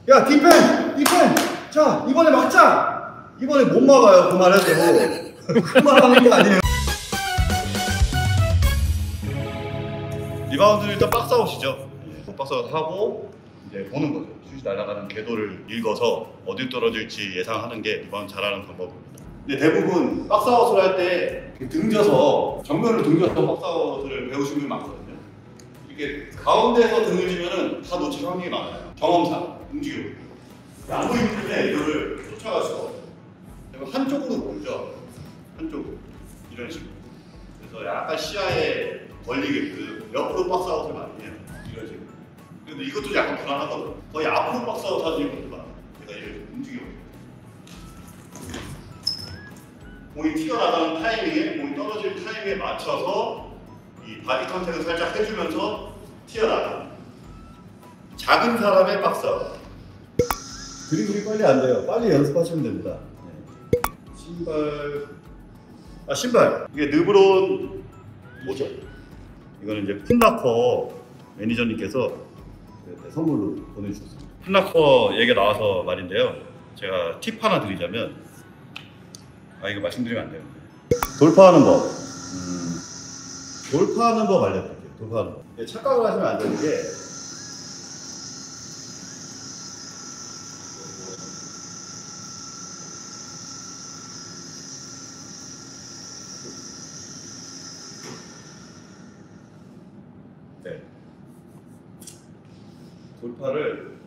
야, 디펜! 자, 이번에 막자! 이번에 못 막아요, 그 말 해도. 그 말 하는 게 아니에요. 리바운드를 일단 박스아웃이죠. 박스아웃 하고, 이제 보는 거죠. 슛이 날아가는 궤도를 읽어서 어디 떨어질지 예상하는 게 리바운드 잘하는 방법입니다. 근데 대부분 박스아웃을 할 때 등져서, 정면을 등져서 박스아웃을 배우신 분이 많거든요. 이렇게 가운데서 등을 지면은 다 놓칠 확률이 많아요. 경험상, 움직이고. 아무리 힘든데 이거를 쫓아가서 한쪽으로 몰죠. 한쪽으로. 이런 식으로. 그래서 약간 시야에 걸리게끔 옆으로 박스아웃을 많이 해요. 이런 식으로. 근데 이것도 약간 불안하거든요. 거의 앞으로 박스아웃 하는 것도 많아요. 제가 이렇게 움직이고. 공이 튀어나가는 타이밍에, 공이 떨어질 타이밍에 맞춰서 이 바디 컨택을 살짝 해주면서 튀어나가는 작은 사람의 박스아웃. 드리블이 빨리 안 돼요. 빨리 연습하시면 됩니다. 네. 신발. 이게 르브론 뭐죠? 이거는 이제 풋라커 매니저님께서 선물로 보내주셨습니다. 풋라커 얘기가 나와서 말인데요. 제가 팁 하나 드리자면, 이거 말씀드리면 안 되는데. 돌파하는 법. 돌파하는 법 알려드릴게요. 돌파하는 법. 착각을 하시면 안 되는 게, 네. 돌파를,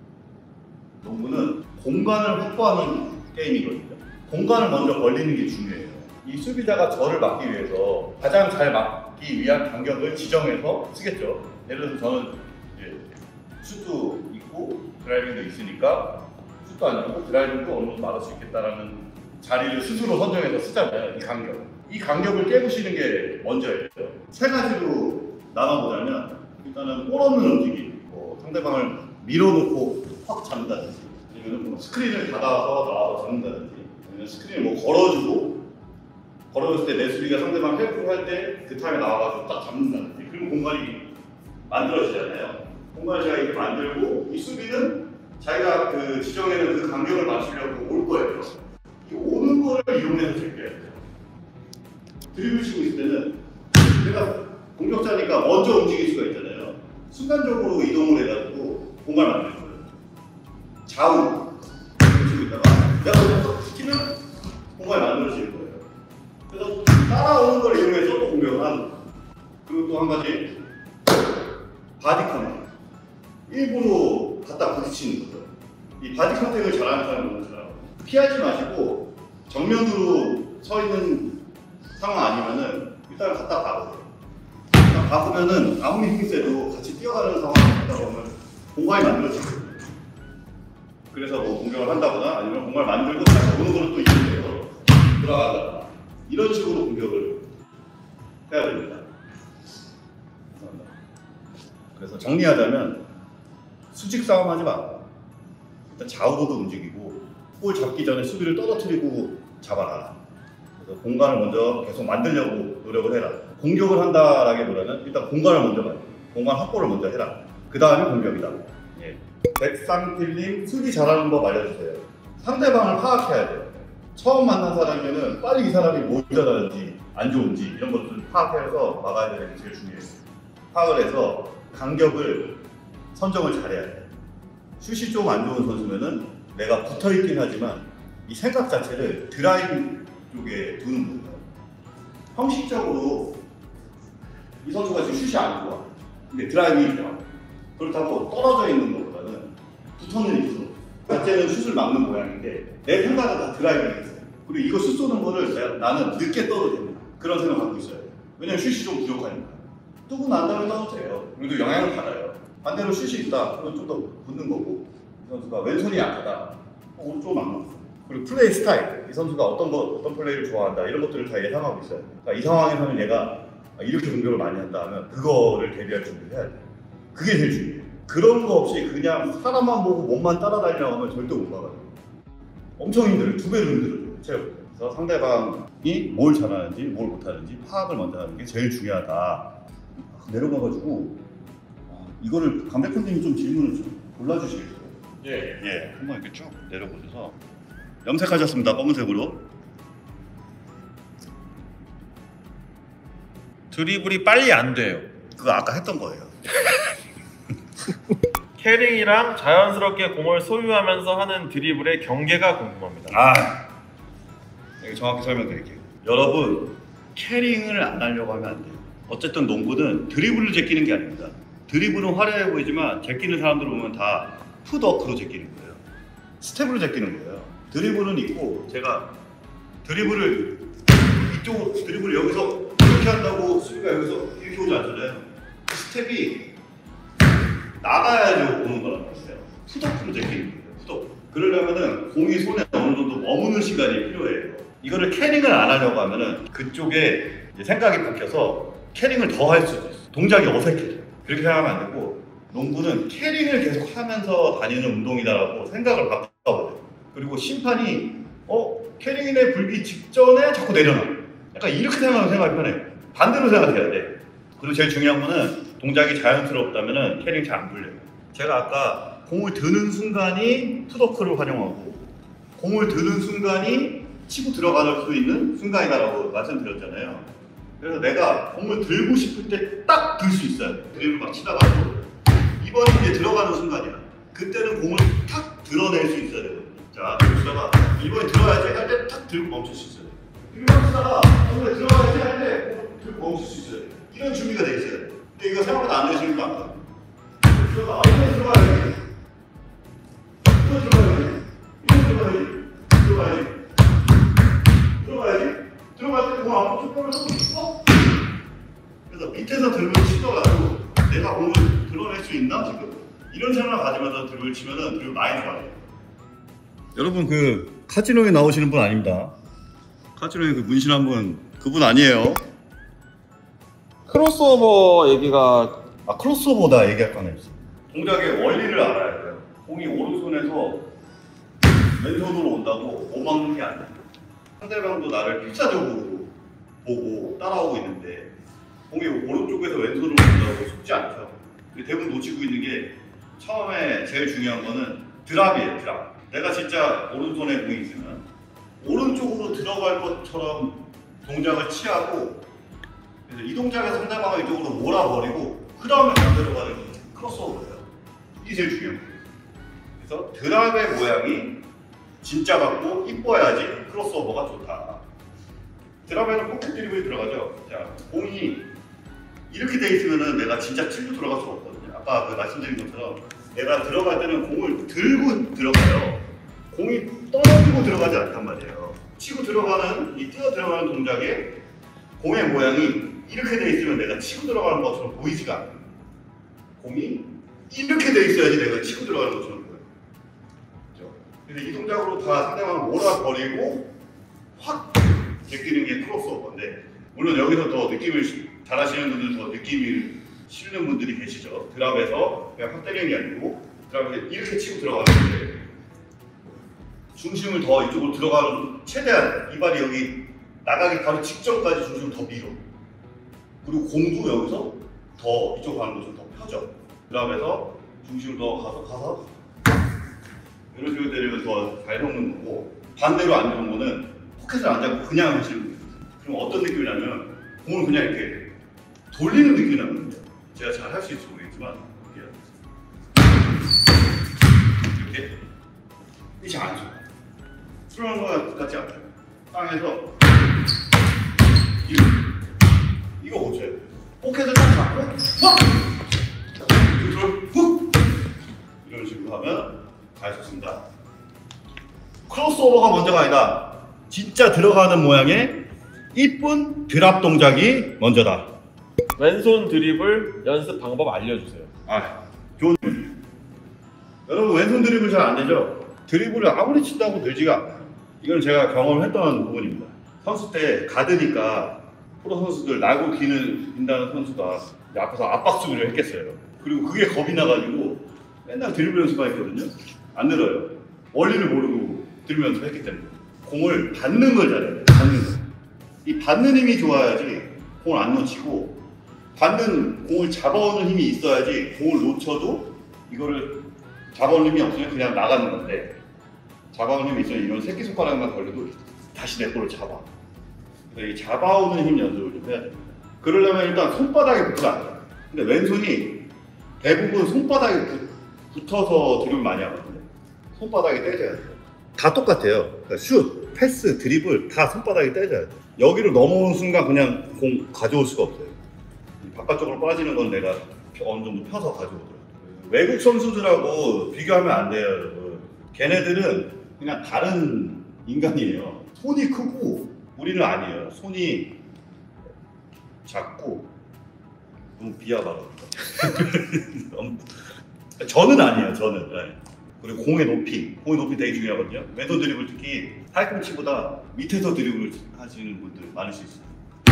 농구는 공간을 확보하는 게임이거든요. 공간을 먼저 벌리는 게 중요해요. 이 수비자가 저를 막기 위해서 가장 잘 막기 위한 간격을 지정해서 쓰겠죠. 예를 들어서 저는 이제 슛도 있고 드라이빙도 있으니까 슛도 아니고 드라이빙도 어느 정도 막을 수 있겠다라는 자리를 스스로 선정해서 쓰잖아요. 이 간격. 이 간격을 깨부시는 게 먼저예요. 세 가지로 나눠보자면, 일단은 볼 없는 움직임, 상대방을 밀어놓고 확 잡는다든지, 아니면 스크린을 닫아서 나와서 잡는다든지, 아니면 스크린을 걸어줬을 때 내 수비가 상대방 헬프를 할 때 그 타임에 나와가지고 딱 잡는다든지, 그리고 공간이 만들어지잖아요. 공간을 제가 이렇게 만들고, 이 수비는 자기가 그 지정에는 그 간격을 맞추려고 올 거예요. 이 오는 거를 이용해서 제껴야 돼요. 드리블 치고 있을 때는 내가 공격자니까 먼저 움직일 수가 있잖아요. 순간적으로 이동을 해가지고 공간을 만드는 거예요. 좌우 치고 있다가 내가 먼저 시키면 공간이 만들어지는 거예요. 그래서 따라오는 걸 이용해서 또 공격을 하는 거예요. 그리고 또 한 가지, 바디 컨택. 일부러 갖다 부딪히는 거죠. 이 바디 컨택을 잘하는 사람은 피하지 마시고 정면으로 서 있는 상황 아니면은 일단 갖다 박으세요. 박으면은 아무리 힘이 세도 같이 뛰어가는 상황을 갖다 보면 공간이 만들어지거든요. 그래서 뭐 공격을 한다거나 아니면 공간을 만들고 다시 오는 거를 또 이용해서 들어간다거나 이런 식으로 공격을 해야 됩니다. 그래서 정리하자면, 수직 싸움 하지 마. 일단 좌우로도 움직이고, 볼 잡기 전에 수비를 떨어뜨리고 잡아라. 그래서 공간을 먼저 계속 만들려고 노력을 해라. 공격을 한다라기보다는 일단 공간을 먼저 만들어. 공간 확보를 먼저 해라. 그 다음에 공격이다. 예. 백상필님, 수비 잘하는 법 알려주세요. 상대방을 파악해야 돼요. 처음 만난 사람이면 빨리 이 사람이 뭐 잘하는지 안 좋은지 이런 것들을 파악해서 막아야 되는 게 제일 중요해요. 파악을 해서 간격을 선정을 잘해야 돼요. 슛이 좀 안 좋은 선수면은 내가 붙어있긴 하지만 이 생각 자체를 드라이브 쪽에 두는 거예요. 형식적으로 이 선수가 지금 슛이 안 좋아. 근데 드라이빙이 좋아. 그렇다고 떨어져 있는 것보다는 붙어는 있어. 자체는 슛을 막는 모양인데 내 생각은 다 드라이빙이 있어요. 그리고 이거 슛 쏘는 거를 나는 늦게 떠도 됩니다. 그런 생각 갖고 있어요. 왜냐면 슛이 좀 부족하니까. 뜨고 난 다음에 떠도 돼요. 그래도 영향을 받아요. 반대로 슛이 있다. 그럼 좀 더 붙는 거고, 이 선수가 왼손이 약하다. 오른쪽 막는 거. 그리고 플레이 스타일. 이 선수가 어떤 플레이를 좋아한다. 이런 것들을 다 예상하고 있어요. 그러니까 이 상황에서는 얘가 이렇게 공격을 많이 한다 하면 그거를 대비할 준비를 해야 돼요. 그게 제일 중요해요. 그런 거 없이 그냥 사람만 보고 몸만 따라다니려고 하면 절대 못 막아요. 엄청 힘들어요. 2배로 힘들어요. 체력. 그래서 상대방이 뭘 잘하는지 뭘 못하는지 파악을 먼저 하는 게 제일 중요하다. 내려가가지고 이거를 강백호님이 좀 질문을 좀 골라주시겠어요? 예, 한번 이렇게 쭉 내려보셔서 염색하셨습니다. 검은색으로. 드리블이 빨리 안 돼요. 그거 아까 했던 거예요. 캐링이랑 자연스럽게 공을 소유하면서 하는 드리블의 경계가 궁금합니다. 아, 여기 정확히 설명드릴게요. 여러분, 캐링을 안 하려고 하면 안 돼요. 어쨌든 농구는 드리블을 제끼는 게 아닙니다. 드리블은 화려해 보이지만 제끼는 사람들 보면 다 풋워크로 제끼는 거예요. 스텝으로 제끼는 거예요. 드리블은 있고, 제가 드리블을 이쪽으로, 드리블을 여기서 이렇게 한다고 수비가 여기서 이렇게 오지 않잖아요. 그 스텝이 나가야지 오는 거란 말이에요. 풋워크로 제끼는 거예요. 풋워크. 그러려면은 공이 손에 어느 정도 머무는 시간이 필요해요. 이거를 캐링을 안 하려고 하면은 그쪽에 이제 생각이 바뀌어서 캐링을 더 할 수도 있어요. 동작이 어색해져요. 그렇게 생각하면 안 되고, 농구는 캐링을 계속 하면서 다니는 운동이다라고 생각을 바꿔버려요. 그리고 심판이 캐링에 불기 직전에 자꾸 내려놔. 약간 이렇게 생각하면 생각이 편해요. 반대로 생각해야 돼. 그리고 제일 중요한 거는 동작이 자연스럽다면 캐링 잘 안 불려요. 제가 아까 공을 드는 순간이 풋워크를 활용하고 공을 드는 순간이 치고 들어갈 수 있는 순간이다라고 말씀드렸잖아요. 그래서 내가 공을 들고 싶을 때 딱 들 수 있어요. 드리블 막 치다가도 이번에 이제 들어가는 순간이야. 그때는 공을 탁 드러낼 수 있어야 돼요. 자, 그러다가 이번에 들어야지 할 때 탁 들고 멈출 수 있어요. 드리블 치다가 공을 들어야지 할 때 들고 멈출 수 있어요. 이런 준비가 돼 있어요. 근데 이거 생각보다 안 되시는 거 아니에요? 들어가, 이번에 들어가야지. 이번에 들어가야지. 이번에 들어가야지. 들어가야지. 들어가야지. 들어갈 때 공 앞으로 쭉 뻗어서 그래서 밑에서 드립을 치더라도 내가 공을 드러낼 수 있나 지금? 이런 생각을 가지면서 드립을 치면은 드립 많이 좋아해요. 여러분 그 카지노에 나오시는 분 아닙니다. 카지노에 그 문신한 분 그분 아니에요. 크로스오버 얘기가 크로스오버다 얘기할 거 하나 있어. 동작의 원리를 알아야 돼요. 공이 오른손에서 왼손으로 온다고 못 막는 게 아니에요. 상대방도 나를 필사적으로 보고 따라오고 있는데 공이 오른쪽에서 왼손으로 온다고 속지 않죠. 대부분 놓치고 있는 게 처음에 제일 중요한 거는 드랍이에요. 드랍. 내가 진짜 오른손에 공이 있으면 오른쪽으로 들어갈 것처럼 동작을 취하고 그래서 이 동작에 상대방을 이쪽으로 몰아버리고 그 다음에 반대로 가는 게 크로스오버예요. 이게 제일 중요한 거예요. 그래서 드랍의 모양이 진짜 같고 이뻐야지 크로스오버가 좋다. 드랍에는 포켓 드리블이 들어가죠. 자, 공이 이렇게 돼 있으면은 내가 진짜 찔고 들어갈 수가 없거든요. 아까 그 말씀드린 것처럼 내가 들어갈 때는 공을 들고 들어가요. 공이 떨어지고 들어가지 않단 말이에요. 치고 들어가는 이 뛰어 들어가는 동작에 공의 모양이 이렇게 돼 있으면 내가 치고 들어가는 것처럼 보이지가 않아요. 공이 이렇게 돼 있어야지 내가 치고 들어가는 것처럼 보여요. 그렇죠? 그래서 이 동작으로 다 상대방을 몰아버리고 확 제끼는 게 크로스오버인데, 물론 여기서 더 느낌을 잘하시는 분들, 더 느낌이 실는 분들이 계시죠. 드랍에서 그냥 확 때리는 게 아니고 드랍에서 이렇게 치고 들어가는데 중심을 더 이쪽으로 들어가는, 최대한 이 발이 여기 나가기 바로 직전까지 중심을 더 밀어. 그리고 공도 여기서 더 이쪽 가는 곳을 더 펴져. 드랍에서 중심을 더 가서 이런 식으로 때리면 더 잘 섞는 거고, 반대로 안 좋은 거는 포켓을 안 잡고 그냥 하시는 거예요. 그럼 어떤 느낌이냐면 공을 그냥 이렇게 돌리는 느낌이 나거든요. 제가 잘 할 수 있을지 모르겠지만 이렇게 이게 잘 안 좋아요. 수련한 거 같지 않아요. 땅에서 이거 못 쳐요. 포켓을 딱 잡고 확! 훅! 이런 식으로 하면 잘 쳤습니다. 크로스오버가 먼저가 아니다. 진짜 들어가는 모양의 이쁜 드랍 동작이 먼저다. 왼손 드리블 연습 방법 알려주세요. 좋은 질문이에요. 여러분 왼손 드리블 잘 안 되죠? 드리블을 아무리 친다고 늘지가 않아요. 이건 제가 경험했던 부분입니다. 선수 때 가드니까 프로 선수들 나고 긴다는 선수가 앞에서 압박 수비를 했겠어요. 그리고 그게 겁이 나가지고 맨날 드리블 연습하였거든요. 안 늘어요. 원리를 모르고 드리블 연습했기 때문에. 공을 받는 걸 잘해요. 받는 거. 이 받는 힘이 좋아야지 공을 안 놓치고, 받는 공을 잡아오는 힘이 있어야지 공을 놓쳐도 이거를 잡아올 힘이 없으면 그냥 나가는 건데 잡아올 힘이 있으면 이런 새끼손가락만 걸려도 다시 내 거를 잡아. 그래서 이 잡아오는 힘 연습을 좀 해야 됩니다. 그러려면 일단 손바닥에 붙으면 안 돼요. 근데 왼손이 대부분 손바닥에 붙어서 드립을 많이 하거든요. 손바닥에 떼져야 돼요. 다 똑같아요. 그러니까 슛, 패스, 드리블 다 손바닥에 떼져야 돼요. 여기로 넘어오는 순간 그냥 공 가져올 수가 없어요. 바깥쪽으로 빠지는 건 내가 어느 정도 펴서 가져오더라고요. 외국 선수들하고 비교하면 안 돼요, 여러분. 걔네들은 그냥 다른 인간이에요. 손이 크고 우리는 아니에요. 손이 작고 너무 비하하다. 저는 아니에요. 저는. 네. 그리고 공의 높이 되게 중요하거든요. 왼손 드리블 특히 팔꿈치보다 밑에서 드리블을 하시는 분들 많을 수 있어요.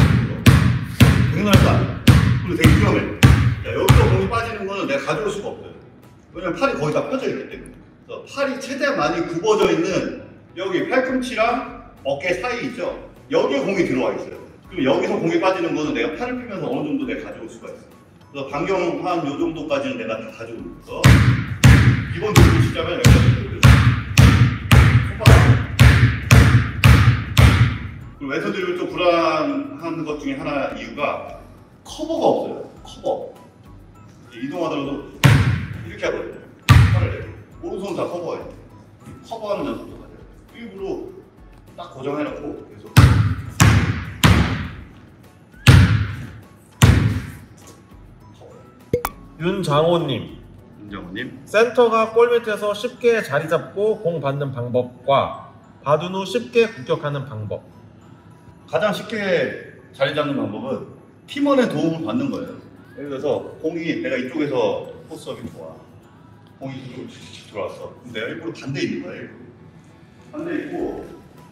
당연하지 않아요. 그리고 되게 위험해. 여기서 공이 빠지는 거는 내가 가져올 수가 없어요. 왜냐면 팔이 거의 다 펴져 있기 때문에. 그래서 팔이 최대한 많이 굽어져 있는 여기 팔꿈치랑 어깨 사이 있죠? 여기에 공이 들어와 있어요. 그럼 여기서 공이 빠지는 거는 내가 팔을 펴면서 어느 정도 내가 가져올 수가 있어요. 그래서 반경 한 요 정도까지는 내가 다 가져오면서 기본 드리블 시작하면 여기서 손바닥. 그리고 왼손 드리블 좀 불안한 것 중에 하나 이유가 커버가 없어요. 커버. 이동하더라도 이렇게 하거든요. 팔을 내고 오른손 다 커버해요. 커버하는 연습도 가져요. 일부러 딱 고정해놓고 계속. 윤장호님, 센터가 골밑에서 쉽게 자리 잡고 공 받는 방법과 받은 후 쉽게 공격하는 방법. 가장 쉽게 자리 잡는 방법은 팀원의 도움을 받는 거예요. 예를 들어서 공이 내가 이쪽에서 포스업이 좋아. 공이 이쪽으로 들어왔어. 그럼 내가 일부러 반대에 있는 거야. 반대에 있고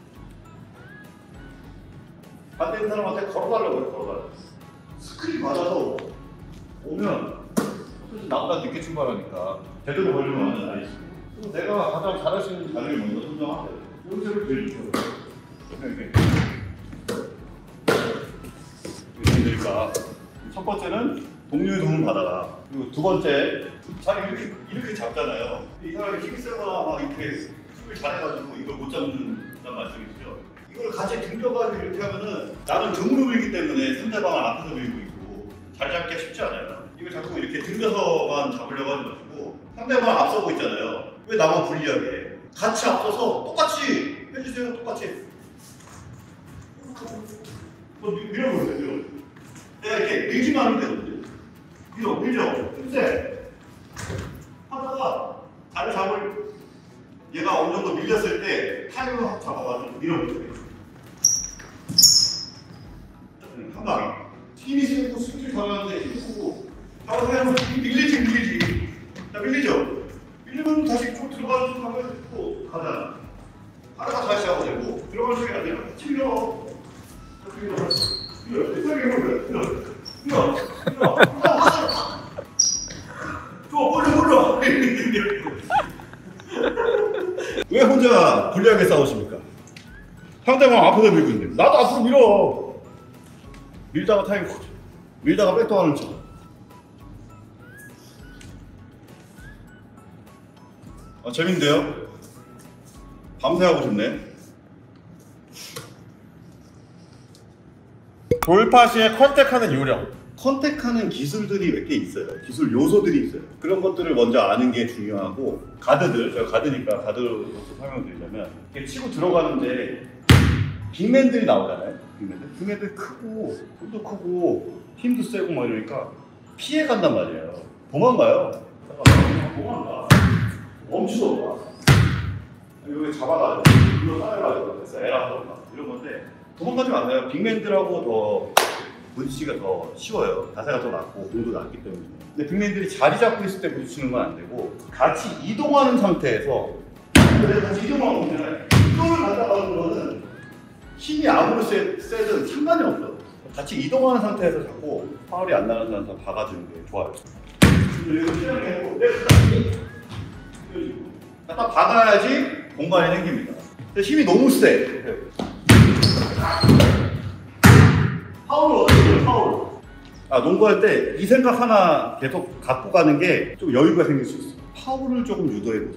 반대 있는 사람한테 걸어달라고 해요. 걸어달라고. 스크린 맞아서 오면 나보다 늦게 출발하니까 제대로 걸리면 완전 나이스. 그럼 내가 가장 잘할 수 있는 자리를 먼저 선정하세요. 여기서를 제일 좋아요. 그러니까 첫 번째는 동료의 도움을 받아라. 그리고 두 번째, 자리 이렇게 잡잖아요. 이 사람이 힘이 세거나 막 이렇게 힘을 잘해가지고 이걸 못 잡는다는 말씀이시죠. 이걸 같이 등져가지고 이렇게 하면은 나는 등으로 밀기 때문에 상대방을 앞에서 밀고 있고 자리 잡기가 쉽지 않아요. 이걸 자꾸 이렇게 등져서만 잡으려고 하는 것이고 상대방 앞서고 있잖아요. 왜 나만 불리하게 해? 같이 앞서서 똑같이 해주세요. 똑같이. 밀어보세요. 밀어. 내가 이렇게 밀지만 하면 되거든요. 밀죠. 근데 하다가 자리 잡을 얘가 어느 정도 밀렸을 때 타이밍을 확 잡아가지고 밀어보세요. 한 방에. 힘이 세고 수비를 잘하는데 힘이 크고 잡아서 밀리지. 자, 밀리죠? 밀리면 다시 쭉 들어가는 순간 또 가잖아. 하다가 다시 하고 되고 들어갈 수가 아니라 같이 밀어. 왜 혼자 불리하게 싸우십니까? 상대방 앞에서 밀고 있는데 나도 앞으로 밀어. 밀다가 타임 커져. 밀다가 백도하는 척. 재밌는데요? 밤새 하고 싶네. 돌파 시에 컨택하는 요령. 컨택하는 기술들이 몇 개 있어요. 기술 요소들이 있어요. 그런 것들을 먼저 아는 게 중요하고 가드들, 제가 가드니까 가드로서 설명드리자면 이렇게 치고 들어가는데 빅맨들이 나오잖아요. 빅맨들 크고 손도 크고 힘도 세고 막 이러니까 피해 간단 말이에요. 도망가요. 도망가. 멈추던가. 여기 잡아가지고 이거 따라가지고 그래서 에라던가 이런 건데 도망가지 마세요. 빅맨들하고 더 부딪히기가 더 쉬워요. 자세가 더 낮고 공도 낮기 때문에. 근데 빅맨들이 자리 잡고 있을 때 부딪히는 건 안 되고 같이 이동하는 상태에서 내가 같이 이동하는 거잖아요. 이동을 가다가는 거는 힘이 아무리 세든 상관이 없어요. 같이 이동하는 상태에서 자꾸 파울이 안 나는 상태에서 박아주는 게 좋아요. 그리고 시작해고 딱 박아야지 공간이 생깁니다. 근데 힘이 너무 세. 파울을 어떻게 해요? 파울. 농구할 때 이 생각 하나 계속 갖고 가는 게 좀 여유가 생길 수 있어요. 파울을 조금 유도해보자.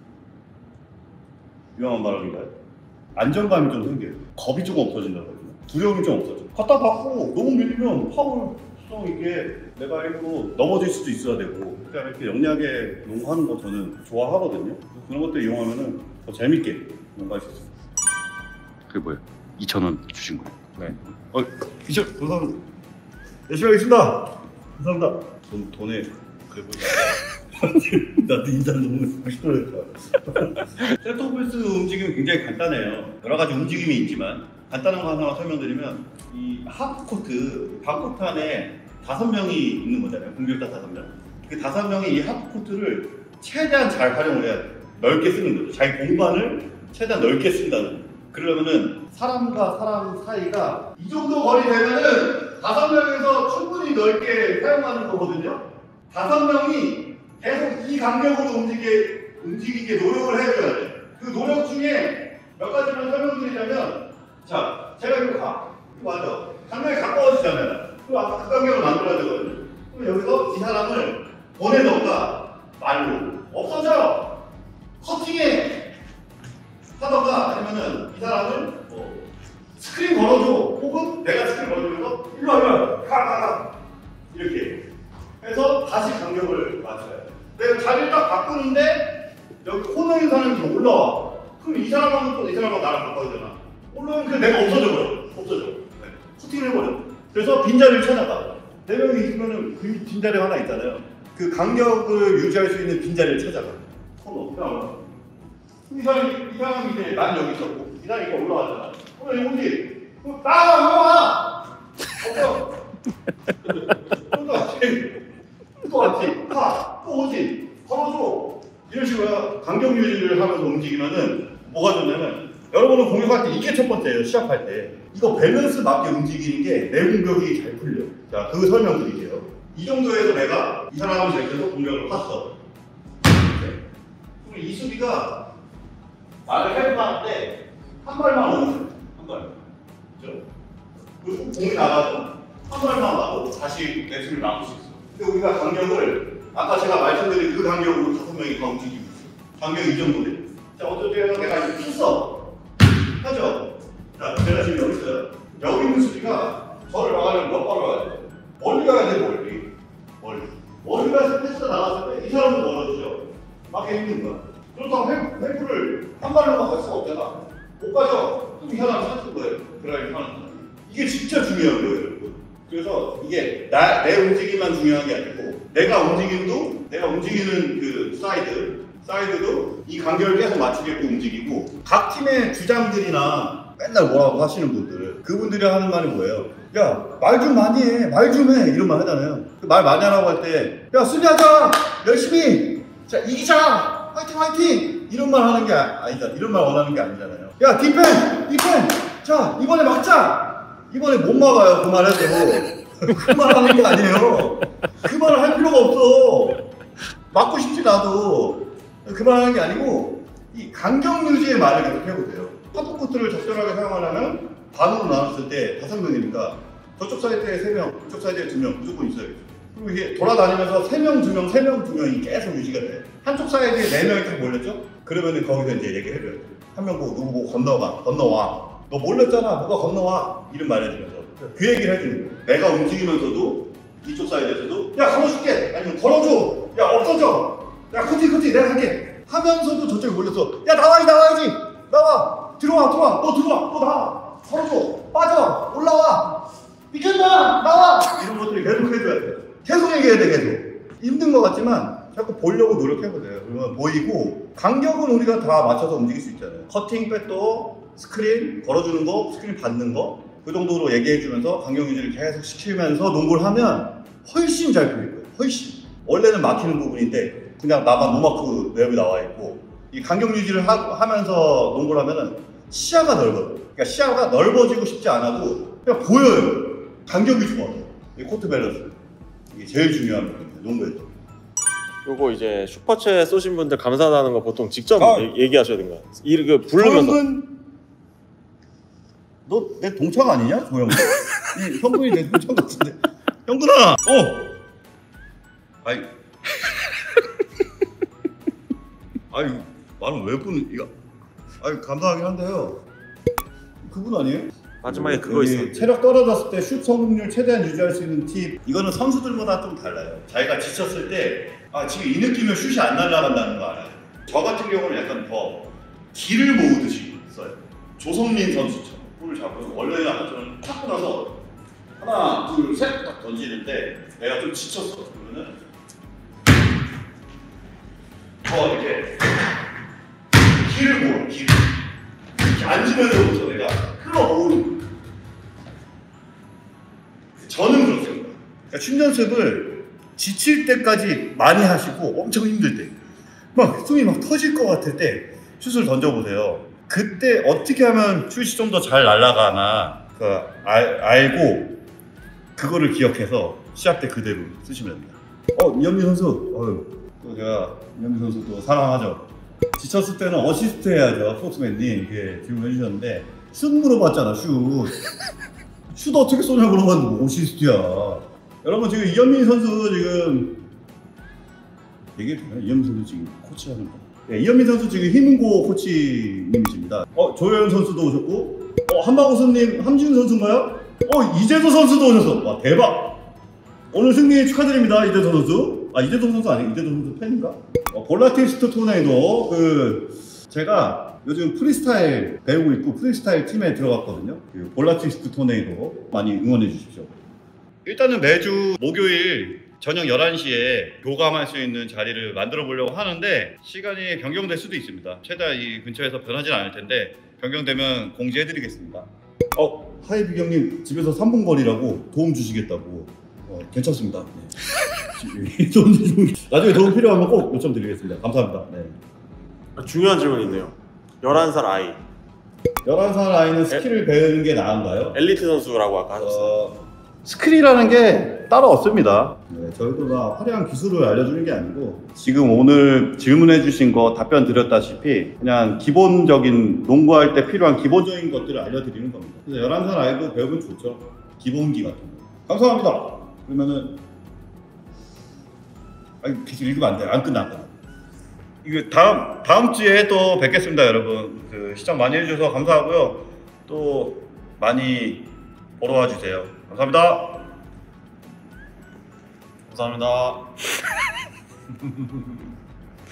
위험한 발언인가요? 안정감이 좀 생겨요. 겁이 조금 없어진다고 해요. 두려움이 좀 없어져. 갖다 받고 너무 밀리면 파울 수성 있게 내가 일부러 넘어질 수도 있어야 되고, 그러니까 이렇게 영리하게 농구하는 거 저는 좋아하거든요. 그런 것들 이용하면은 더 재밌게 농구할 수 있어요. 그게 뭐예요? 2,000원 주신 거예요? 네. 2,000원 감사합니다. 열심히 하겠습니다. 감사합니다. 돈에 그래 보자. 나도 인사를 너무 멋있더라고요. 센터포스 움직임이 굉장히 간단해요. 여러 가지 움직임이 있지만 간단한 거 하나 설명드리면, 이 하프코트, 바코트 안에 5명이 있는 거잖아요. 공격자 5명. 그 5명이 이 하프코트를 최대한 잘 활용을 해야 돼요. 넓게 쓰는 거죠. 자기 공간을 최대한 넓게 쓴다는 거예요. 그러면은 사람과 사람 사이가 이 정도 거리 되면은 5명에서 충분히 넓게 사용하는 거거든요. 5명이 계속 이 간격으로 움직이게 노력을 해줘야 돼요. 그 노력 중에 몇 가지만 설명드리자면, 자, 제가 이거 이거 맞아. 상당히 가까워지잖아요. 그럼 아까 그 간격을 만들어야 되거든요. 그럼 여기서 이 사람을 보내던가 말로 없어져요. 커팅해 하던가, 아니면은 이 사람을 스크린 걸어줘, 혹은 내가 스크린 걸어주면서 일로 와 가 이렇게 해서 다시 간격을 맞춰요. 내가 자리를 딱 바꾸는데 여기 코너에 있는 사람이 좀 올라와. 그럼 이 사람하고 또 이 사람하고 나랑 바꿔야되잖아. 올라오면 그 내가 없어져. 네. 커팅을 해버려. 그래서 빈자리를 찾아가. 4명이 있으면은 그 빈자리가 하나 있잖아요. 그 간격을 유지할 수 있는 빈자리를 찾아가. 코너. 이 사람이 이제 난 여기 있었고, 이 사람이 이렇게 올라왔잖아. 그럼 여기 나와! 없어! 또 왔지? 또 오지? 걸어줘! 이런 식으로 간격 유지를 하면서 움직이면은 뭐가 좋냐면, 여러분은 공격할 때 이게 첫 번째예요. 시합할 때 이거 밸런스 맞게 움직이는 게 내 공격이 잘 풀려. 자, 그 설명 드릴게요. 이 정도에서 내가 이 사람을 제껴서 공격을 봤어. 그럼 이 수비가 말을 해봤는데 한 발만 오면 한 발. 그죠? 그리고 공이 나가도 한 발만 와도 다시 내수를 막을 수 있어. 근데 우리가 간격을 아까 제가 말씀드린 그 간격으로 5명이 다 움직이고 있어. 간격이 이 정도 돼. 자, 어쩔 때는 내가 이거 폈어. 하죠? 자, 제가 지금 여기 있어요. 여기 있는 수비가 저를 막으려면 몇 발을 가야 돼? 멀리 가야 돼, 멀리 가서 패스가 나갔을 때 이 사람도 멀어지죠. 막기 힘든 거야. 그렇다고 헬프를 한 발로 막 갈 수가 없잖아. 못 가죠? 그럼 이 사람 찾는 거예요. 그래야 하는 거야. 이게 진짜 중요한 거예요, 여러분. 그래서 이게 내 움직임만 중요한 게 아니고, 내가 움직이는 그 사이드도 이 간격을 계속 맞추게끔 움직이고, 각 팀의 주장들이나 맨날 뭐라고 하시는 분들, 그분들이 하는 말이 뭐예요? 야, 말 좀 많이 해, 말 좀 해, 이런 말 하잖아요. 말 많이 하라고 할 때, 야, 수비하자, 열심히, 자, 이기자, 화이팅! 이런 말 하는 게 아니다. 이런 말 원하는 게 아니잖아요. 야, 디펜! 자, 이번에 막자! 이번에 못 막아요, 그 말 해도. 그 말 하는 게 아니에요. 그 말을 할 필요가 없어. 막고 싶지 나도. 그 말 하는 게 아니고, 이 간격 유지의 말을 계속 해보세요. 하프코트를 적절하게 사용하려면 반으로 나눴을 때 5명이니까 저쪽 사이드에 3명, 이쪽 사이드에 2명 무조건 있어야겠죠. 그리고 이게 돌아다니면서 3명, 2명 계속 유지가 돼. 한쪽 사이드에 4명이 딱 몰렸죠? 그러면은 거기서 이제 얘기해줘요. 한 명 보고 누구 보고 건너와. 너 몰렸잖아, 누가 건너와. 이런 말 해주면서 그 얘기를 해주는 거예요. 내가 움직이면서도 이쪽 사이드에서도 야, 걸어줄게! 아니면 걸어줘! 야, 없어져! 야, 커팅 내가 할게! 하면서도 저쪽에 몰려서 야, 나와야지! 나와! 들어와! 너 나와! 걸어줘! 빠져! 올라와! 비켰나! 나와! 이런 것들을 계속 해줘야 돼요. 계속 얘기해야 돼, 계속. 힘든 것 같지만 자꾸 보려고 노력해보세요. 그러면 보이고, 간격은 우리가 다 맞춰서 움직일 수 있잖아요. 커팅, 백도, 스크린 걸어주는 거, 스크린 받는 거, 그 정도로 얘기해주면서 간격 유지를 계속 시키면서 농구를 하면 훨씬 잘 풀릴 거예요. 훨씬. 원래는 막히는 부분인데 그냥 나만 노마크 웹이 나와 있고, 이 간격 유지를 하면서 농구를 하면은 시야가 넓어요. 그러니까 시야가 넓어지고 싶지 않아도 그냥 보여요. 간격이 좋아요. 이 코트 밸런스. 이게 제일 중요한 부분이에요, 농구에서. 요거 이제 슈퍼챗 쏘신 분들 감사하다는 거 보통 직접 얘기하셔야 되는 거야. 이렇게 부르면서. 너 내 동창 아니냐? 조영근. 이 형근이 내 동창 같은데. 형근아! 아이. 아니 말은 왜 분 이거 아니 감사하긴 한데요. 그분 아니에요? 마지막에 그거 여기 있었는데. 체력 떨어졌을 때 슛 성공률 최대한 유지할 수 있는 팁. 이거는 선수들마다 좀 달라요. 자기가 지쳤을 때 지금 이 느낌이면 슛이 안 날아간다는 거 알아요. 저 같은 경우는 약간 더 기를 모으듯이 써요. 조성민 선수처럼 볼을 잡고 원래는 아까처럼 탁고 나서 하나 둘 셋 딱 던지는데 내가 좀 지쳤어 그러면은 이렇게 기를 모아 기를 이렇게 앉으면서부터 내가 끌어모으는. 저는 그렇습니다. 그러니까 춤 연습을 지칠 때까지 많이 하시고 엄청 힘들 때, 막 숨이 막 터질 것 같을 때 슛을 던져보세요. 그때 어떻게 하면 슛이 좀 더 잘 날아가나 알고 그거를 기억해서 시합 때 그대로 쓰시면 됩니다. 이현민 선수, 또 제가 이현민 선수 또 사랑하죠. 지쳤을 때는 어시스트 해야죠. 스포츠맨님 이게 질문해 주셨는데 슛 물어봤잖아. 슛 어떻게 쏘냐고 물어봤는데 뭐 어시스트야. 여러분 지금 이현민 선수 지금 얘기해도 되나요? 이현민 선수 지금 코치하는 거. 네, 이현민 선수 지금 희문고 코치님이십니다. 조현 선수도 오셨고, 한박우수님 함지훈 선수인가요? 이재도 선수도 오셨어. 와 대박. 오늘 승리 축하드립니다. 이재도 선수. 이재도 선수 아니에요? 이재도 선수 팬인가? 볼라티스트 토네이도 제가 요즘 프리스타일 배우고 있고 프리스타일 팀에 들어갔거든요. 그 볼라티스트 토네이도 많이 응원해 주십시오. 일단은 매주 목요일 저녁 11시에 교감할 수 있는 자리를 만들어 보려고 하는데 시간이 변경될 수도 있습니다. 최대한 이 근처에서 변하진 않을 텐데 변경되면 공지해 드리겠습니다. 하이 비경님 집에서 3분 거리라고 도움 주시겠다고. 괜찮습니다. 네. 나중에 도움 필요하면 꼭 요청드리겠습니다. 감사합니다. 네. 중요한 질문이 있네요. 11살 아이. 11살 아이는 스킬을 배우는 게 나은가요? 엘리트 선수라고 아까 하셨어요. 스킬이라는 게 따로 없습니다. 네, 저희도 다 화려한 기술을 알려주는 게 아니고 지금 오늘 질문해 주신 거 답변 드렸다시피 그냥 기본적인 농구할 때 필요한 기본적인 것들을 알려드리는 겁니다. 그래서 11살 아이도 배우면 좋죠. 기본기 같은 거. 감사합니다. 그러면은 계속 읽으면 안 돼. 안 끝나. 이거 다음 주에 또 뵙겠습니다, 여러분. 시청 많이 해주셔서 감사하고요. 또 많이 보러 와주세요. 감사합니다. 감사합니다.